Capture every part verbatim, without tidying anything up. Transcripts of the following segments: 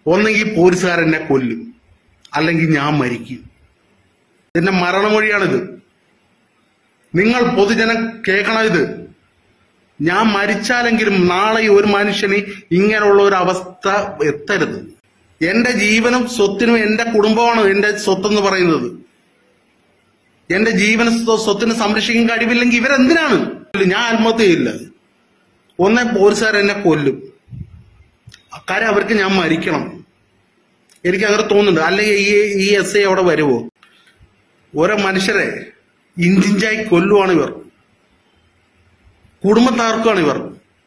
ഒന്നെങ്കിൽ പോലീസുകാരെന്നെ കൊല്ലും, അല്ലെങ്കിൽ ഞാൻ മരിക്കും. ഇതിന്റെ മരണമൊഴിയാണിത്. നിങ്ങൾ പൊതുജനം കേൾക്കണം ഇത്. ഞാൻ മരിച്ചാലെങ്കിലും നാളെ ഒരു മനുഷ്യന് ഇങ്ങനെയുള്ള ഒരു അവസ്ഥ എത്തരുത്. എന്റെ ജീവനും സ്വത്തിനും എന്റെ കുടുംബമാണ് എന്റെ സ്വത്തെന്ന് പറയുന്നത്. എന്റെ ജീവന സ്വത്തിന് സംരക്ഷിക്കാൻ കഴിവില്ലെങ്കിൽ ഇവരെന്തിനാണ്? ഞാൻ ആത്മഹത്യ ചെയ്യില്ല. ഒന്നേ പോലീസുകാരെന്നെ കൊല്ലും, കാര്യം അവർക്ക് ഞാൻ മരിക്കണം. എനിക്ക് അങ്ങനെ തോന്നുന്നുണ്ട്. അല്ലെങ്കിൽ ഈ ഈ എസ് ഐ അവിടെ വരുമോ? ഓരോ മനുഷ്യരെ ഇഞ്ചിഞ്ചായി കൊല്ലുവാണ് ഇവർ, കുടുംബം തകർക്കുകയാണ് ഇവർ.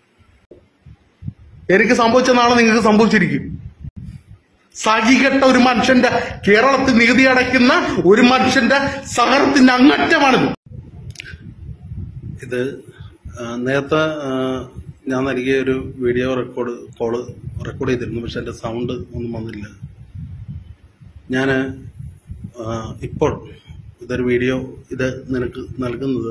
എനിക്ക് സംഭവിച്ച നാളെ നിങ്ങൾക്ക് സംഭവിച്ചിരിക്കും. സഹികെട്ട ഒരു മനുഷ്യന്റെ, കേരളത്തിൽ നികുതി അടയ്ക്കുന്ന ഒരു മനുഷ്യന്റെ സഹനത്തിന്റെ അങ്ങറ്റമാണിത്. ഇത് നേരത്തെ ഞാൻ നൽകിയ ഒരു വീഡിയോ റെക്കോർഡ് കോള് റെക്കോർഡ് ചെയ്തിരുന്നു, പക്ഷെ എന്റെ സൗണ്ട് ഒന്നും വന്നില്ല. ഞാൻ ഇപ്പോൾ ഇതൊരു വീഡിയോ ഇത് നിനക്ക് നൽകുന്നത്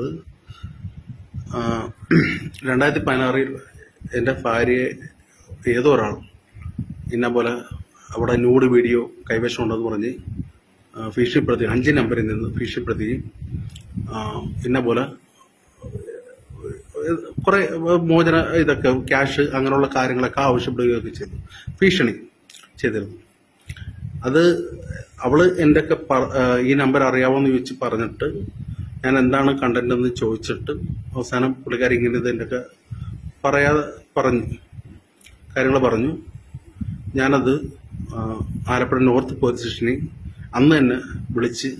രണ്ടായിരത്തി പതിനാറിൽ എന്റെ ഭാര്യയെ ഏതോ ഒരാൾ ഇന്ന പോലെ അവിടെ ന്യൂഡ് വീഡിയോ കൈവശമുണ്ടെന്ന് പറഞ്ഞ് ഭീഷണിപ്പെടുത്തി, അഞ്ച് നമ്പറിൽ നിന്ന് ഭീഷണിപ്പെടുത്തി ഇന്ന പോലെ കുറെ മോചന ഇതൊക്കെ ക്യാഷ് അങ്ങനെയുള്ള കാര്യങ്ങളൊക്കെ ആവശ്യപ്പെടുകയൊക്കെ ചെയ്തു, ഭീഷണി ചെയ്തിരുന്നു. അത് അവള് എൻ്റെ ഒക്കെ ഈ നമ്പർ അറിയാമോന്ന് ചോദിച്ച് പറഞ്ഞിട്ട് ഞാൻ എന്താണ് കണ്ടന്റ് എന്ന് ചോദിച്ചിട്ട് അവസാനം പുള്ളിക്കാരി ഇങ്ങനെ ഇത് എൻ്റെ ഒക്കെ പറയാതെ പറഞ്ഞു കാര്യങ്ങൾ പറഞ്ഞു. ഞാനത് ആലപ്പുഴ നോർത്ത് പോലീസ് സ്റ്റേഷനിൽ അന്ന് തന്നെ വിളിച്ച്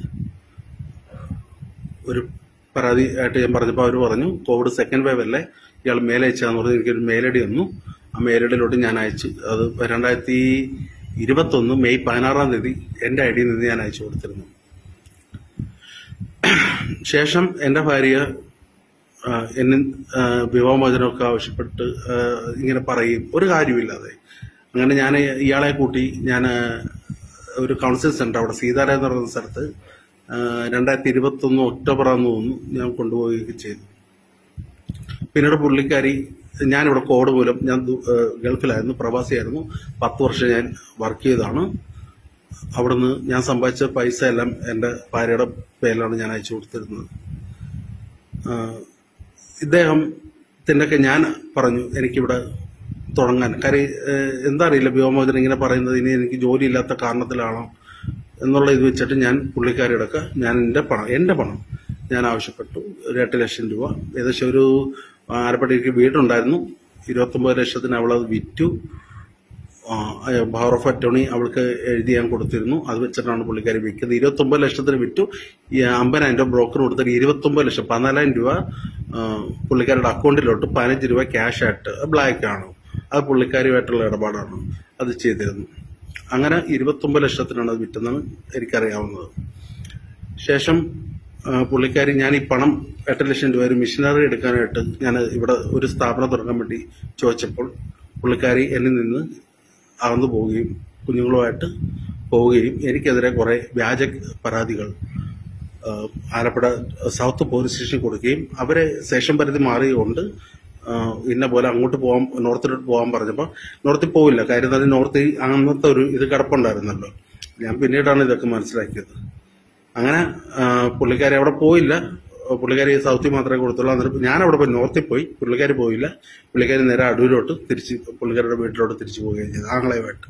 ഒരു പരാതി ആയിട്ട് ഞാൻ പറഞ്ഞപ്പോൾ അവർ പറഞ്ഞു കോവിഡ് സെക്കൻഡ് വേവ് അല്ലേ, ഇയാൾ മെയിൽ അയച്ചാന്ന് പറഞ്ഞ് എനിക്കൊരു മെയിൽ ഐ ഡി വന്നു. ആ മെയിൽ ഐ ഡിയിലോട്ട് ഞാൻ അയച്ചു. അത് രണ്ടായിരത്തി ഇരുപത്തൊന്ന് മെയ് പതിനാറാം തീയതി എന്റെ ഐ ഡിയിൽ നിന്ന് ഞാൻ അയച്ചു കൊടുത്തിരുന്നു. ശേഷം എന്റെ ഭാര്യ എന്നെ വിവാഹമോചനമൊക്കെ ആവശ്യപ്പെട്ട് ഇങ്ങനെ പറയും, ഒരു കാര്യമില്ലാതെ. അങ്ങനെ ഞാൻ ഇയാളെ കൂട്ടി ഞാൻ ഒരു കൗൺസിലിംഗ് സെന്റർ അവിടെ സീതാര എന്ന് പറയുന്ന സ്ഥലത്ത് രണ്ടായിരത്തി ഇരുപത്തി ഒന്ന് ഒക്ടോബർ ആണെന്ന് തോന്നുന്നു ഞാൻ കൊണ്ടുപോവുകയൊക്കെ ചെയ്തു. പിന്നീട് പുള്ളിക്കാരി, ഞാനിവിടെ കോഡ് മൂലം ഞാൻ ഗൾഫിലായിരുന്നു, പ്രവാസിയായിരുന്നു, പത്ത് വർഷം ഞാൻ വർക്ക് ചെയ്താണ്. അവിടുന്ന് ഞാൻ സമ്പാദിച്ച പൈസ എല്ലാം എന്റെ ഭാര്യയുടെ പേരിലാണ് ഞാൻ അയച്ചു കൊടുത്തിരുന്നത്. ഇദ്ദേഹത്തിൻ്റെയൊക്കെ ഞാൻ പറഞ്ഞു എനിക്കിവിടെ തുടങ്ങാൻ, കാര്യം എന്താ അറിയില്ല വ്യോമോചനം ഇങ്ങനെ പറയുന്നത് ഇനി എനിക്ക് ജോലി ഇല്ലാത്ത കാരണത്തിലാണോ എന്നുള്ള ഇത് വെച്ചിട്ട് ഞാൻ പുള്ളിക്കാരിയുടെ ഒക്കെ ഞാൻ എന്റെ പണം എന്റെ പണം ഞാൻ ആവശ്യപ്പെട്ടു. ഒരു എട്ട് ലക്ഷം രൂപ, ഏകദേശം ഒരു ആലപ്പുഴയ്ക്ക് വീടുണ്ടായിരുന്നു, ഇരുപത്തൊമ്പത് ലക്ഷത്തിന് അവളത് വിറ്റു. പവർ ഓഫ് അറ്റോണി അവൾക്ക് എഴുതി ഞാൻ കൊടുത്തിരുന്നു. അത് വെച്ചിട്ടാണ് പുള്ളിക്കാരി വിൽക്കുന്നത്. ഇരുപത്തൊമ്പത് ലക്ഷത്തിന് വിറ്റു. ഈ അമ്പതിനായിരം രൂപ ബ്രോക്കർ കൊടുത്തിട്ട് ഇരുപത്തൊമ്പത് ലക്ഷം പതിനാലായിരം രൂപ പുള്ളിക്കാരുടെ അക്കൗണ്ടിലോട്ട് പതിനഞ്ച് രൂപ ക്യാഷ് ആയിട്ട് ബ്ലാക്ക് ആണ്. അത് പുള്ളിക്കാരിയുമായിട്ടുള്ള ഇടപാടാണ് അത് ചെയ്തിരുന്നു. അങ്ങനെ ഇരുപത്തൊമ്പത് ലക്ഷത്തിനാണ് അത് വിറ്റെന്നാണ് എനിക്കറിയാവുന്നത്. ശേഷം പുള്ളിക്കാരി ഞാൻ ഈ പണം എട്ട് ലക്ഷം രൂപ ഒരു മിഷനറി എടുക്കാനായിട്ട് ഞാൻ ഇവിടെ ഒരു സ്ഥാപനം തുടങ്ങാൻ വേണ്ടി ചോദിച്ചപ്പോൾ പുള്ളിക്കാരി എന്നിൽ നിന്ന് അകന്നു പോവുകയും കുഞ്ഞുങ്ങളുമായിട്ട് പോവുകയും എനിക്കെതിരെ കുറെ വ്യാജ പരാതികൾ ആലപ്പുഴ സൗത്ത് പോലീസ് സ്റ്റേഷനിൽ കൊടുക്കുകയും അവരെ സ്റ്റേഷൻ പരിധി മാറിയുകൊണ്ട് ഇന്ന പോലെ അങ്ങോട്ട് പോകാൻ നോർത്തിലോട്ട് പോകാൻ പറഞ്ഞപ്പോൾ നോർത്തിൽ പോവില്ല, കാര്യം തന്നെ നോർത്തിൽ അങ്ങനത്തെ ഒരു ഇത് കിടപ്പുണ്ടായിരുന്നല്ലോ. ഞാൻ പിന്നീടാണ് ഇതൊക്കെ മനസ്സിലാക്കിയത്. അങ്ങനെ പുള്ളിക്കാരി അവിടെ പോയില്ല, പുള്ളിക്കാരി സൗത്തിൽ മാത്രമേ കൊടുത്തുള്ളൂ. എന്നിട്ട് ഞാൻ അവിടെ പോയി നോർത്തിൽ പോയി, പുള്ളിക്കാരി പോയില്ല. പുള്ളിക്കാരി നേരെ അടൂരിലോട്ട് തിരിച്ച് പുള്ളിക്കാരുടെ വീട്ടിലോട്ട് തിരിച്ചു പോവുകയും ചെയ്തു ആങ്ങളയുമായിട്ട്.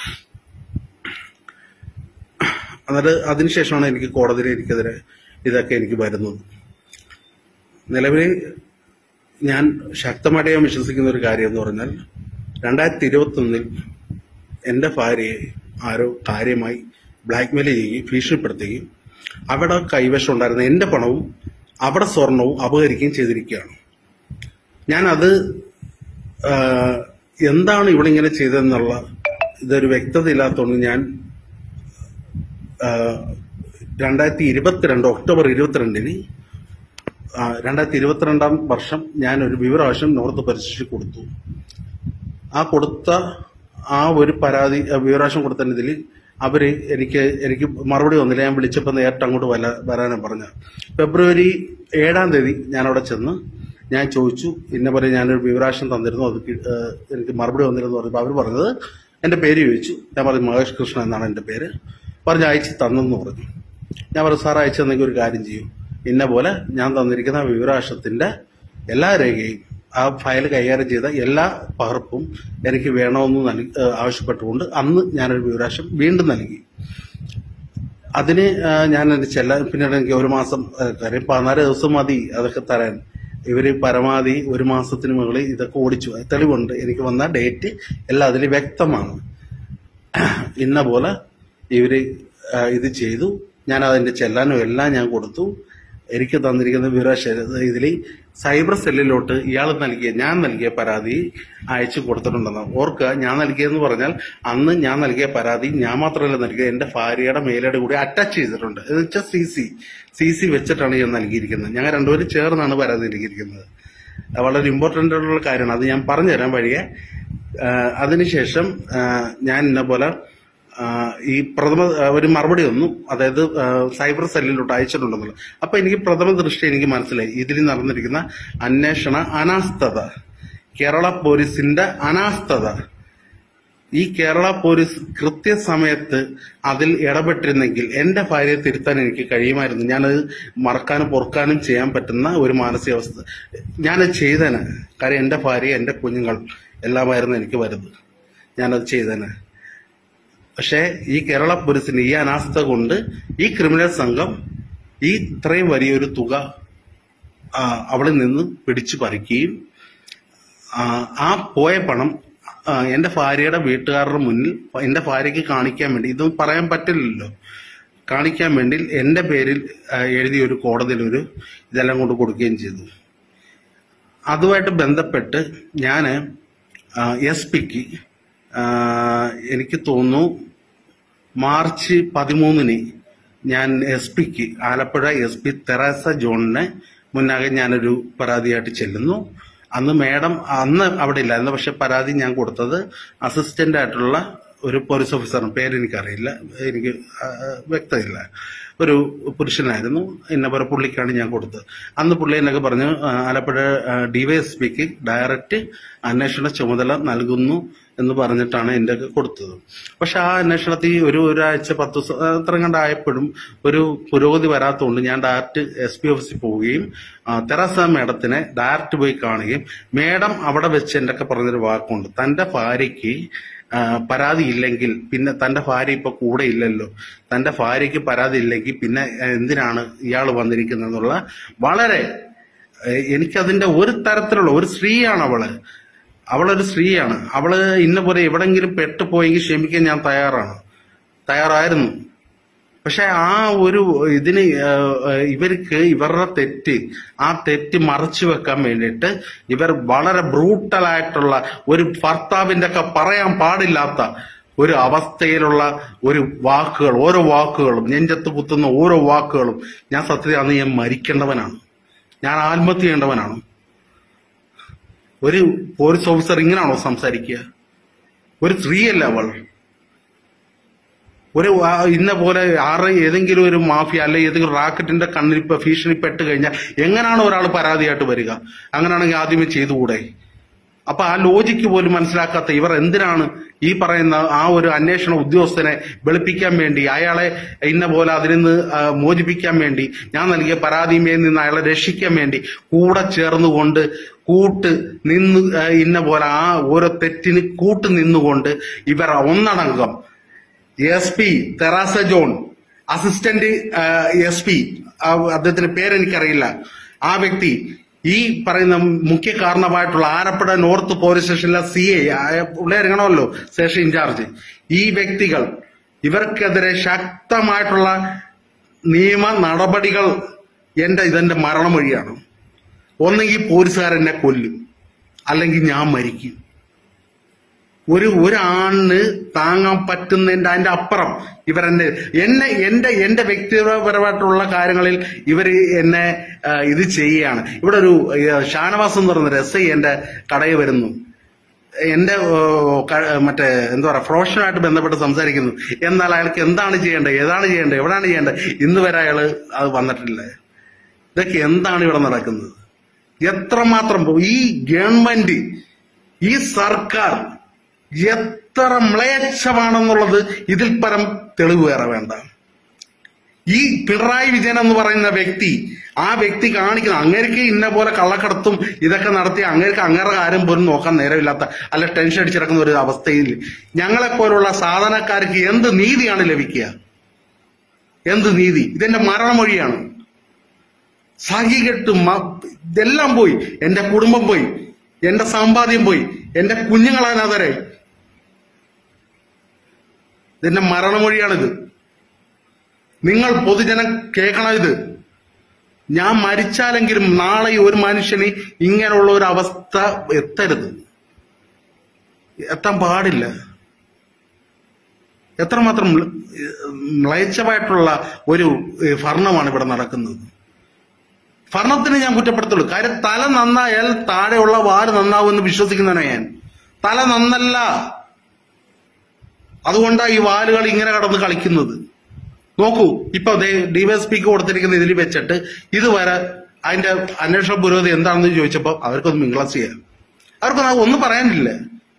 എന്നിട്ട് അതിനുശേഷമാണ് എനിക്ക് കോടതിയിൽ എനിക്കെതിരെ ഇതൊക്കെ എനിക്ക് വരുന്നത്. നിലവിൽ ഞാൻ ശക്തമായിട്ട് ഞാൻ വിശ്വസിക്കുന്ന ഒരു കാര്യം എന്ന് പറഞ്ഞാൽ രണ്ടായിരത്തി ഇരുപത്തി ഒന്നിൽ എന്റെ ഭാര്യയെ ആരോ കാര്യമായി ബ്ലാക്ക്മെയിൽ ചെയ്യുകയും ഭീഷണിപ്പെടുത്തുകയും അവിടെ കൈവശം ഉണ്ടായിരുന്ന എന്റെ പണവും അവിടെ സ്വർണവും അപഹരിക്കുകയും ചെയ്തിരിക്കുകയാണ്. ഞാൻ അത് എന്താണ് ഇവിടെ ഇങ്ങനെ ചെയ്തതെന്നുള്ള ഇതൊരു വ്യക്തത ഇല്ലാത്തതുകൊണ്ട് ഞാൻ രണ്ടായിരത്തി ഇരുപത്തിരണ്ട് ഒക്ടോബർ ഇരുപത്തിരണ്ടിന് രണ്ടായിരത്തി ഇരുപത്തിരണ്ടാം വർഷം ഞാൻ ഒരു വിവരാവശ്യം നോർത്ത് പരിശീലിച്ച് കൊടുത്തു. ആ കൊടുത്ത ആ ഒരു പരാതി വിവരാവശ്യം കൊടുത്തതിൽ അവര് എനിക്ക് എനിക്ക് മറുപടി വന്നില്ല. ഞാൻ വിളിച്ചപ്പോൾ നേരിട്ട് അങ്ങോട്ട് വല വരാനാണ് പറഞ്ഞത്. ഫെബ്രുവരി ഏഴാം തീയതി ഞാൻ അവിടെ ചെന്ന് ഞാൻ ചോദിച്ചു, ഇന്ന പോലെ ഞാനൊരു വിവരാവശ്യം തന്നിരുന്നു, അത് എനിക്ക് മറുപടി വന്നിരുന്നു പറഞ്ഞപ്പോൾ അവർ പറഞ്ഞത് എന്റെ പേര് ചോദിച്ചു. ഞാൻ പറഞ്ഞു മഹേഷ് കൃഷ്ണൻ എന്നാണ് എന്റെ പേര്. പറഞ്ഞ് അയച്ചു തന്നെന്ന് പറഞ്ഞു. ഞാൻ പറഞ്ഞു സാർ അയച്ചു തന്നെങ്കിൽ ഒരു കാര്യം ചെയ്യും, ഇന്ന പോലെ ഞാൻ തന്നിരിക്കുന്ന വിവരാവകാശത്തിന്റെ എല്ലാ രേഖയും ആ ഫയൽ കൈകാര്യം ചെയ്ത എല്ലാ പകർപ്പും എനിക്ക് വേണമെന്ന് നൽകി ആവശ്യപ്പെട്ടുകൊണ്ട് അന്ന് ഞാനൊരു വിവരാവകാശം വീണ്ടും നൽകി. അതിന് ഞാൻ എന്റെ ചെല്ലാൻ പിന്നീട് എനിക്ക് ഒരു മാസം കാര്യം പതിനാല് ദിവസം മതി അതൊക്കെ തരാൻ. ഇവര് പരമാവധി ഒരു മാസത്തിന് മുകളിൽ ഇതൊക്കെ ഓടിച്ചു. തെളിവുണ്ട്, എനിക്ക് വന്ന ഡേറ്റ് എല്ലാം അതിൽ വ്യക്തമാണ്. ഇന്ന പോലെ ഇവര് ഇത് ചെയ്തു. ഞാൻ അതിന്റെ ചെല്ലാനും എല്ലാം ഞാൻ കൊടുത്തു. എനിക്ക് തന്നിരിക്കുന്ന വിവരാവകാശ ഇതിൽ സൈബർ സെല്ലിലോട്ട് ഇയാൾ നൽകിയ ഞാൻ നൽകിയ പരാതി അയച്ചു കൊടുത്തിട്ടുണ്ടെന്ന് ഓർക്കുക. ഞാൻ നൽകിയെന്ന് പറഞ്ഞാൽ അന്ന് ഞാൻ നൽകിയ പരാതി ഞാൻ മാത്രമല്ല നൽകിയത്, എന്റെ ഭാര്യയുടെ മെയിലോട് കൂടി അറ്റാച്ച് ചെയ്തിട്ടുണ്ട്. എന്ന് വെച്ചാൽ സി സി സി സി വെച്ചിട്ടാണ് ഞാൻ നൽകിയിരിക്കുന്നത്. ഞങ്ങൾ രണ്ടുപേരും ചേർന്നാണ് പരാതി നൽകിയിരിക്കുന്നത്. വളരെ ഇമ്പോർട്ടന്റ് ആയിട്ടുള്ള കാര്യമാണ്, അത് ഞാൻ പറഞ്ഞുതരാം വഴിയെ. അതിനുശേഷം ഞാൻ ഇന്ന പോലെ ഈ പ്രഥമ ഒരു മറുപടി ഒന്നും അതായത് സൈബർ സെല്ലിലോട്ട് അയച്ചിട്ടുണ്ടെന്നുള്ളത്. അപ്പൊ എനിക്ക് പ്രഥമ ദൃഷ്ടി എനിക്ക് മനസ്സിലായി ഇതിൽ നടന്നിരിക്കുന്ന അന്വേഷണ അനാസ്ഥത, കേരള പോലീസിന്റെ അനാസ്ഥത. ഈ കേരള പോലീസ് കൃത്യസമയത്ത് അതിൽ ഇടപെട്ടിരുന്നെങ്കിൽ എന്റെ ഭാര്യയെ തിരുത്താൻ എനിക്ക് കഴിയുമായിരുന്നു. ഞാനത് മറക്കാനും പൊറുക്കാനും ചെയ്യാൻ പറ്റുന്ന ഒരു മാനസികാവസ്ഥ ഞാനത് ചെയ്തേനെ. കാര്യം എന്റെ ഭാര്യ എന്റെ കുഞ്ഞുങ്ങൾ എല്ലാമായിരുന്നു എനിക്ക് വരുന്നത്, ഞാനത് ചെയ്തേനെ. പക്ഷെ ഈ കേരള പോലീസിന്റെ ഈ അനാസ്ഥ കൊണ്ട് ഈ ക്രിമിനൽ സംഘം ഈ ഇത്രയും വലിയൊരു തുക അവളിൽ നിന്ന് പിടിച്ചു പറിക്കുകയും ആ പോയ പണം എന്റെ ഭാര്യയുടെ വീട്ടുകാരുടെ മുന്നിൽ എന്റെ ഭാര്യയ്ക്ക് കാണിക്കാൻ വേണ്ടി, ഇതൊന്നും പറയാൻ പറ്റില്ലല്ലോ, കാണിക്കാൻ വേണ്ടി എന്റെ പേരിൽ എഴുതിയ ഒരു കോടതിയിൽ ഒരു ഇതെല്ലാം കൊണ്ട് കൊടുക്കുകയും ചെയ്തു. അതുമായിട്ട് ബന്ധപ്പെട്ട് ഞാൻ എസ് പിക്ക് എനിക്ക് തോന്നുന്നു മാർച്ച് പതിമൂന്നിന് ഞാൻ എസ് പിക്ക് ആലപ്പുഴ എസ് പി തെരേസ ജോണിനെ മുന്നാകെ ഞാനൊരു പരാതിയായിട്ട് ചെല്ലുന്നു. അന്ന് മേഡം അന്ന് അവിടെ ഇല്ലായിരുന്നു, പക്ഷെ പരാതി ഞാൻ കൊടുത്തത് അസിസ്റ്റന്റ് ആയിട്ടുള്ള ഒരു പോലീസ് ഓഫീസറിന്, പേരെനിക്കറിയില്ല, എനിക്ക് വ്യക്തമില്ല, ഒരു പുരുഷനായിരുന്നു. എന്നെ പോലെ പുള്ളിക്കാണ് ഞാൻ കൊടുത്തത്. അന്ന് പുള്ളി എന്നൊക്കെ പറഞ്ഞു ആലപ്പുഴ ഡിവൈഎസ്പിക്ക് ഡയറക്റ്റ് അന്വേഷണ ചുമതല നൽകുന്നു എന്ന് പറഞ്ഞിട്ടാണ് എന്റെ ഒക്കെ കൊടുത്തത്. പക്ഷെ ആ അന്വേഷണത്തിൽ ഒരു ഒരാഴ്ച പത്ത് ദിവസം അത്രയും കണ്ടായപ്പോഴും ഒരു പുരോഗതി വരാത്തതുകൊണ്ട് ഞാൻ ഡയറക്റ്റ് എസ് പി ഓഫീസിൽ പോവുകയും തെരേസ മേഡത്തിനെ ഡയറക്റ്റ് പോയി കാണുകയും മേഡം അവിടെ വെച്ച് എന്റെ ഒക്കെ പറഞ്ഞൊരു വാക്കുണ്ട്, തന്റെ ഭാര്യയ്ക്ക് പരാതി ഇല്ലെങ്കിൽ പിന്നെ തന്റെ ഭാര്യ ഇപ്പൊ കൂടെ ഇല്ലല്ലോ, തന്റെ ഭാര്യയ്ക്ക് പരാതി ഇല്ലെങ്കിൽ പിന്നെ എന്തിനാണ് ഇയാൾ വന്നിരിക്കുന്നതെന്നുള്ള വളരെ എനിക്കതിന്റെ ഒരു തരത്തിലുള്ള ഒരു സ്ത്രീയാണ് അവള് അവളൊരു സ്ത്രീയാണ് അവള് ഇന്ന പോലെ എവിടെങ്കിലും പെട്ടുപോയെങ്കിൽ ക്ഷമിക്കാൻ ഞാൻ തയ്യാറാണ് തയ്യാറായിരുന്നു. പക്ഷെ ആ ഒരു ഇതിന് ഇവർക്ക് ഇവരുടെ തെറ്റ് ആ തെറ്റ് മറച്ചു വെക്കാൻ വേണ്ടിയിട്ട് ഇവർ വളരെ ബ്രൂട്ടലായിട്ടുള്ള ഒരു ഭർത്താവിന്റെ ഒക്കെ പറയാൻ പാടില്ലാത്ത ഒരു അവസ്ഥയിലുള്ള ഒരു വാക്കുകൾ, ഓരോ വാക്കുകളും നെഞ്ചത്ത് കുത്തുന്ന ഓരോ വാക്കുകളും, ഞാൻ സത്യത്തിൽ അന്ന് ഞാൻ മരിക്കേണ്ടവനാണ്, ഞാൻ ആത്മഹത്യ ചെയ്യേണ്ടവനാണ്. ഒരു പോലീസ് ഓഫീസർ ഇങ്ങനെയാണോ സംസാരിക്കുക? ഒരു സ്ത്രീയല്ല അവൾ. ഒരു ഇന്ന പോലെ ആറ് ഏതെങ്കിലും ഒരു മാഫിയ അല്ലെ ഏതെങ്കിലും റാക്കറ്റിന്റെ കണ്ണിൽ ഇപ്പൊ ഭീഷണിപ്പെട്ട് കഴിഞ്ഞാൽ എങ്ങനെയാണ് ഒരാൾ പരാതിയായിട്ട് വരിക? അങ്ങനെയാണെങ്കിൽ ആദ്യമേ ചെയ്തുകൂടെ? അപ്പൊ ആ ലോജിക്ക് പോലും മനസ്സിലാക്കാത്ത ഇവർ എന്തിനാണ് ഈ പറയുന്ന ആ ഒരു അന്വേഷണ ഉദ്യോഗസ്ഥനെ വെളുപ്പിക്കാൻ വേണ്ടി, അയാളെ ഇന്ന പോലെ അതിൽ നിന്ന് മോചിപ്പിക്കാൻ വേണ്ടി, ഞാൻ നൽകിയ പരാതിമേൽ നിന്ന് അയാളെ രക്ഷിക്കാൻ വേണ്ടി കൂടെ ചേർന്നുകൊണ്ട് കൂട്ട് നിന്ന് ഇന്ന പോലെ ആ ഓരോ തെറ്റിന് കൂട്ട് നിന്നുകൊണ്ട് ഇവർ ഒന്നടങ്കം S P Teresa John, assistant S P, അദ്ദേഹത്തിന്റെ പേരെനിക്കറിയില്ല, ആ വ്യക്തി, ഈ പറയുന്ന മുഖ്യ കാരണമായിട്ടുള്ള ആലപ്പുഴ നോർത്ത് പോലീസ് സ്റ്റേഷനിലെ സി ഐ ഉള്ള ഇറങ്ങണമല്ലോ സ്റ്റേഷൻ ഇൻചാർജ്, ഈ വ്യക്തികൾ ഇവർക്കെതിരെ ശക്തമായിട്ടുള്ള നിയമ നടപടികൾ എന്റെ ഇതെന്റെ മരണമൊഴിയാണ്. ഒന്നെങ്കിൽ പോലീസുകാരെന്നെ കൊല്ലും, അല്ലെങ്കിൽ ഞാൻ മരിക്കും. ഒരു ഒരാണിന് താങ്ങാൻ പറ്റുന്നതിന്റെ അതിന്റെ അപ്പുറം ഇവരെന്നെ എന്നെ എന്റെ എന്റെ വ്യക്തിപരമായിട്ടുള്ള കാര്യങ്ങളിൽ ഇവർ എന്നെ ഇത് ചെയ്യുകയാണ്. ഇവിടെ ഒരു ഷാനവാസ് എന്ന് പറയുന്ന എസ് ഐ എന്റെ കടയിൽ വരുന്നു, എന്റെ മറ്റേ എന്താ പറയാ പ്രൊഫഷനുമായിട്ട് ബന്ധപ്പെട്ട് സംസാരിക്കുന്നു. എന്നാൽ അയാൾക്ക് എന്താണ് ചെയ്യേണ്ടത്, ഏതാണ് ചെയ്യേണ്ടത്, എവിടെയാണ് ചെയ്യേണ്ടത്, ഇന്ന് വരെ അയാള് അത് വന്നിട്ടില്ല. ഇതൊക്കെ എന്താണ് ഇവിടെ നടക്കുന്നത്? എത്രമാത്രം ഈ ഗവൺമെന്റ്, ഈ സർക്കാർ എത്ര മ്ലേച്ഛമാണെന്നുള്ളത് ഇതിൽ പരം തെളിവ് വേറെ വേണ്ട. ഈ പിണറായി വിജയൻ എന്ന് പറയുന്ന വ്യക്തി, ആ വ്യക്തി കാണിക്കുന്ന അങ്ങേർക്ക് ഇന്ന പോലെ കള്ളക്കടത്തും ഇതൊക്കെ നടത്തി അങ്ങേർക്ക് അങ്ങേറെ കാര്യം പോലും നോക്കാൻ നേരമില്ലാത്ത, അല്ല ടെൻഷൻ അടിച്ചിടക്കുന്ന ഒരു അവസ്ഥയിൽ ഞങ്ങളെപ്പോലുള്ള സാധാരണക്കാർക്ക് എന്ത് നീതിയാണ് ലഭിക്കുക? എന്ത് നീതി? ഇതെന്റെ മരണമൊഴിയാണ്. സഹികെട്ട് ഇതെല്ലാം പോയി, എന്റെ കുടുംബം പോയി, എന്റെ സമ്പാദ്യം പോയി, എന്റെ കുഞ്ഞുങ്ങളാനാഥരായി. ഇതെന്റെ മരണമൊഴിയാണിത്. നിങ്ങൾ പൊതുജനം കേൾക്കണം ഇത്. ഞാൻ മരിച്ചാലെങ്കിലും നാളെ ഒരു മനുഷ്യന് ഇങ്ങനെയുള്ള ഒരു അവസ്ഥ എത്തരുത്, എത്താൻ പാടില്ല. എത്രമാത്രം മ്ലേച്ഛമായിട്ടുള്ള ഒരു ഭരണമാണ് ഇവിടെ നടക്കുന്നത്. ഭരണത്തിന് ഞാൻ കുറ്റപ്പെടുത്തുള്ളൂ. കാര്യം തല നന്നായാൽ താഴെയുള്ള വാല് നന്നാവുമെന്ന് വിശ്വസിക്കുന്നവനാണ് ഞാൻ. തല നന്നല്ല, അതുകൊണ്ടാണ് ഈ വാലുകൾ ഇങ്ങനെ കടന്ന് കളിക്കുന്നത്. നോക്കൂ, ഇപ്പൊ ഡിവൈഎസ്പിക്ക് കൊടുത്തിരിക്കുന്ന ഇതിൽ വെച്ചിട്ട് ഇതുവരെ അതിന്റെ അന്വേഷണ പുരോഗതി എന്താണെന്ന് ചോദിച്ചപ്പോ അവർക്കൊന്ന് മിംഗ്ലസ് ചെയ്യാം, അവർക്കൊന്നും ഒന്നും പറയാനില്ല.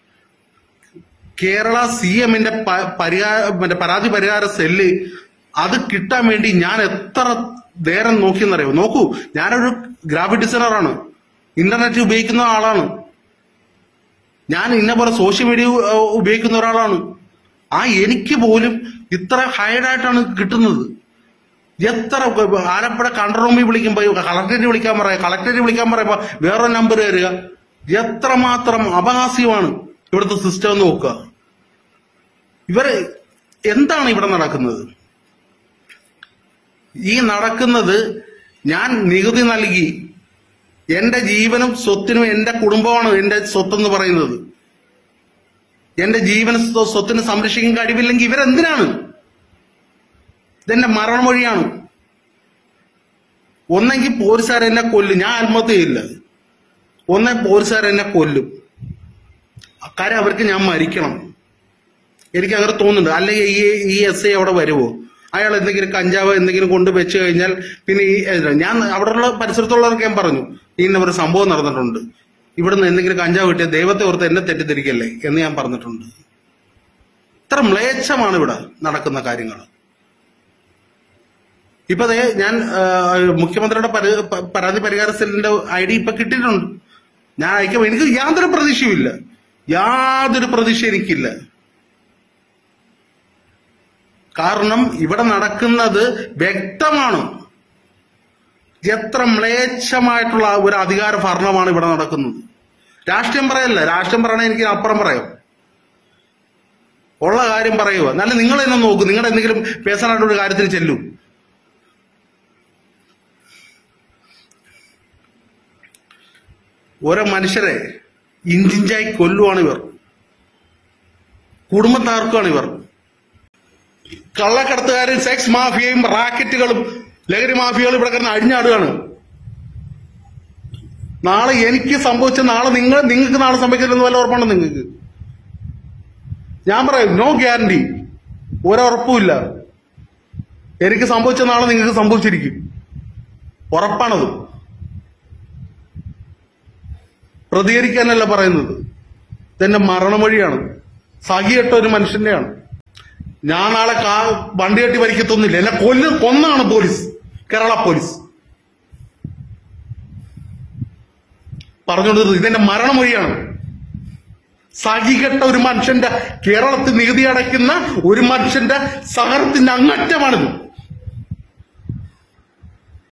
കേരള സി എമ്മിന്റെ പരിഹാര മറ്റേ പരാതി പരിഹാര സെല്ല് അത് കിട്ടാൻ വേണ്ടി ഞാൻ എത്ര നേരം നോക്കിയെന്നറിയോ? നോക്കൂ, ഞാനൊരു ഗ്രാഫിക് ഡിസൈനറാണ്, ഇന്റർനെറ്റ് ഉപയോഗിക്കുന്ന ആളാണ്, ഞാൻ ഇന്ന പോലെ സോഷ്യൽ മീഡിയ ഉപയോഗിക്കുന്ന ഒരാളാണ്. ആ എനിക്ക് പോലും ഇത്ര ഹൈഡായിട്ടാണ് കിട്ടുന്നത്. എത്ര ആലപ്പുഴ കൺട്രോൾ റൂമിൽ വിളിക്കുമ്പോ കളക്ടറേറ്റ് വിളിക്കാൻ പറയാം, കളക്ടറേറ്റ് വിളിക്കാൻ പറയുമ്പോ വേറെ നമ്പർ തരിക. എത്രമാത്രം അപഹാസ്യമാണ് ഇവിടുത്തെ സിസ്റ്റം എന്ന് നോക്കുക. ഇവര് എന്താണ് ഇവിടെ നടക്കുന്നത്? ഈ നടക്കുന്നത്, ഞാൻ നികുതി നൽകി, എന്റെ ജീവനും സ്വത്തിനും എന്റെ കുടുംബമാണ് എന്റെ സ്വത്തെന്ന് പറയുന്നത്. എന്റെ ജീവന സ്വത്തിന് സംരക്ഷിക്കാൻ കഴിവില്ലെങ്കിൽ ഇവരെന്തിനാണ്? ഇതെന്റെ മരണമൊഴിയാണ്. ഒന്നെങ്കിൽ പോലീസുകാർ എന്നെ കൊല്ലും, ഞാൻ ആത്മഹത്യ ചെയ്യില്ല. ഒന്നെ പോലീസുകാർ എന്നെ കൊല്ലും, കാര്യം അവർക്ക് ഞാൻ മരിക്കണം, എനിക്ക് അങ്ങനെ തോന്നുന്നുണ്ട്. അല്ലെങ്കിൽ ഈ ഈ എസ് ഐ അവിടെ വരുമോ? അയാൾ എന്തെങ്കിലും കഞ്ചാവ് എന്തെങ്കിലും കൊണ്ട് വെച്ച് കഴിഞ്ഞാൽ പിന്നെ ഈ ഞാൻ അവിടെയുള്ള പരിസരത്തുള്ളവർക്ക് ഞാൻ പറഞ്ഞു, ഇന്ന ഒരു സംഭവം നടന്നിട്ടുണ്ട്, ഇവിടുന്ന് എന്തെങ്കിലും കഞ്ചാവ് കിട്ടിയ ദൈവത്തെ ഓർത്ത് എന്നെ തെറ്റിദ്ധരിക്കല്ലേ എന്ന് ഞാൻ പറഞ്ഞിട്ടുണ്ട്. ഇത്ര മ്ലേച്ഛമാണ് ഇവിടെ നടക്കുന്ന കാര്യങ്ങൾ. ഇപ്പൊ അതേ ഞാൻ മുഖ്യമന്ത്രിയുടെ പരാതി പരിഹാര സെല്ലിന്റെ ഐ ഡി ഇപ്പൊ കിട്ടിയിട്ടുണ്ട്. ഞാൻ അയക്കാം. എനിക്ക് യാതൊരു പ്രതീക്ഷയുമില്ല, യാതൊരു പ്രതീക്ഷ എനിക്കില്ല. കാരണം ഇവിടെ നടക്കുന്നത് വ്യക്തമാണ്. എത്ര മ്ലേച്ഛമായിട്ടുള്ള ഒരു അധികാര ഭരണമാണ് ഇവിടെ നടക്കുന്നത്. രാഷ്ട്രീയം പറയല്ല, രാഷ്ട്രീയം പറയണേ എനിക്ക് അപ്പുറം പറയാം, ഉള്ള കാര്യം പറയുക. നല്ല നിങ്ങൾ തന്നെ നോക്കൂ, നിങ്ങളുടെ എന്തെങ്കിലും പേഴ്സണായിട്ടൊരു കാര്യത്തിൽ ചെല്ലൂ. ഓരോ മനുഷ്യരെ ഇഞ്ചിഞ്ചായി കൊല്ലുവാണ് ഇവർ, കുടുംബം തകർക്കുകയാണ് ഇവർ. കള്ളക്കടത്തുകാരും സെക്സ് മാഫിയയും റാക്കറ്റുകളും ലഹരി മാഫിയകളും ഇവിടെ കിടന്ന് അഴിഞ്ഞാടുകയാണ്. നാളെ എനിക്ക് സംഭവിച്ച നാളെ നിങ്ങൾ നിങ്ങൾക്ക് നാളെ സംഭവിക്കില്ലെന്ന് വല്ല ഉറപ്പാണ് നിങ്ങൾക്ക്? ഞാൻ പറയാം, നോ ഗ്യാരണ്ടി, ഒരുറപ്പുമില്ല. എനിക്ക് സംഭവിച്ച നാളെ നിങ്ങൾക്ക് സംഭവിച്ചിരിക്കും, ഉറപ്പാണത്. പ്രതികരിക്കാനല്ല പറയുന്നത്, ഇതെന്റെ മരണമൊഴിയാണ്. സഹികെട്ട ഒരു മനുഷ്യന്റെയാണ്. ഞാൻ നാളെ കാ വണ്ടി കെട്ടി വലിക്കത്തൊന്നുമില്ല, എന്നെ കൊല്ല് കൊന്നാണ് പോലീസ്, കേരള പോലീസ് പറഞ്ഞുകൊണ്ടിരുന്നത്. ഇതെന്റെ മരണമൊഴിയാണ്. സഹികെട്ട ഒരു മനുഷ്യന്റെ, കേരളത്തിൽ നികുതി അടയ്ക്കുന്ന ഒരു മനുഷ്യന്റെ സഹനത്തിന്റെ അങ്ങറ്റമാണിത്.